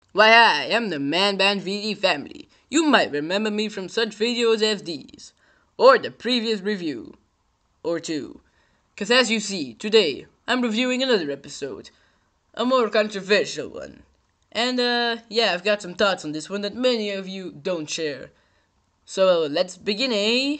Why, I am the Man Band VD family. You might remember me from such videos as these, or the previous review, or two. Cause as you see, today, I'm reviewing another episode, a more controversial one. And yeah, I've got some thoughts on this one that many of you don't share. So let's begin, eh?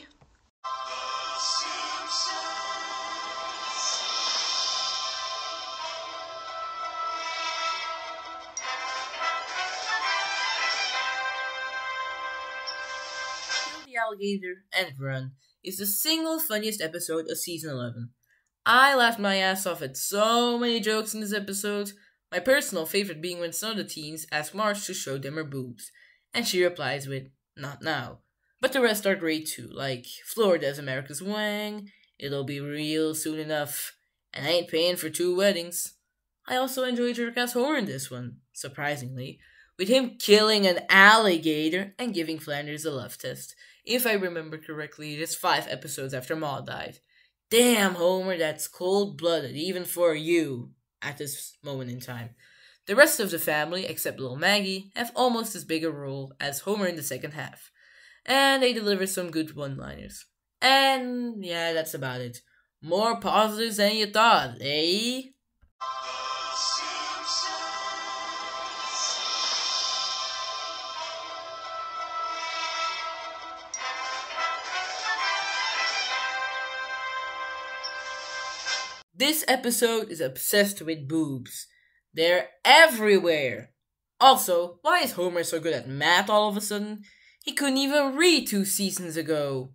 Kill the Alligator and Run is the single funniest episode of season 11. I laughed my ass off at so many jokes in this episode, my personal favorite being when some of the teens ask Marge to show them her boobs, and she replies with, "Not now." But the rest are great too, like Florida's America's Wang, "It'll be real soon enough," and "I ain't paying for two weddings." I also enjoyed Jerka's Homer in this one, surprisingly, with him killing an alligator and giving Flanders a love test. If I remember correctly, it is 5 episodes after Ma died. Damn, Homer, that's cold-blooded, even for you, at this moment in time. The rest of the family, except little Maggie, have almost as big a role as Homer in the second half. And they deliver some good one-liners. And yeah, that's about it. More positives than you thought, eh? This episode is obsessed with boobs. They're everywhere. Also, why is Homer so good at math all of a sudden? He couldn't even read 2 seasons ago.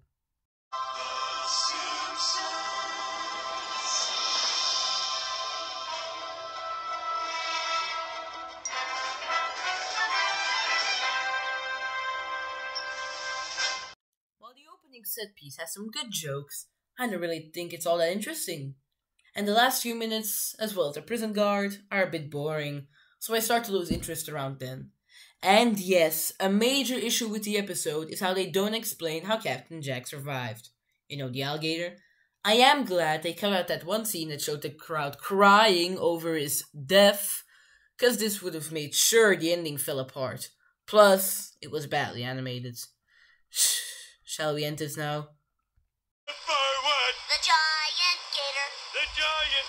While the opening set piece has some good jokes, I don't really think it's all that interesting. And the last few minutes, as well as the prison guard, are a bit boring, so I start to lose interest around then. And yes, a major issue with the episode is how they don't explain how Captain Jack survived. You know, the alligator? I am glad they cut out that one scene that showed the crowd crying over his death, cause this would have made sure the ending fell apart. Plus, it was badly animated. Shall we end this now? Forward! The giant gator. The giant!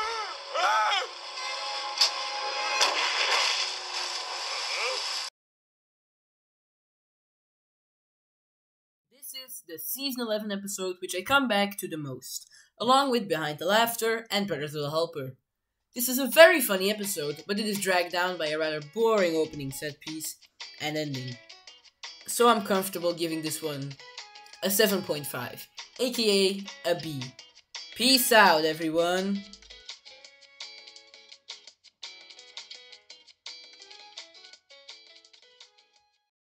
This is the season 11 episode which I come back to the most, along with Behind the Laughter and Brothers Will Helper. This is a very funny episode, but it is dragged down by a rather boring opening set piece and ending. So I'm comfortable giving this one a 7.5, aka a B. Peace out, everyone.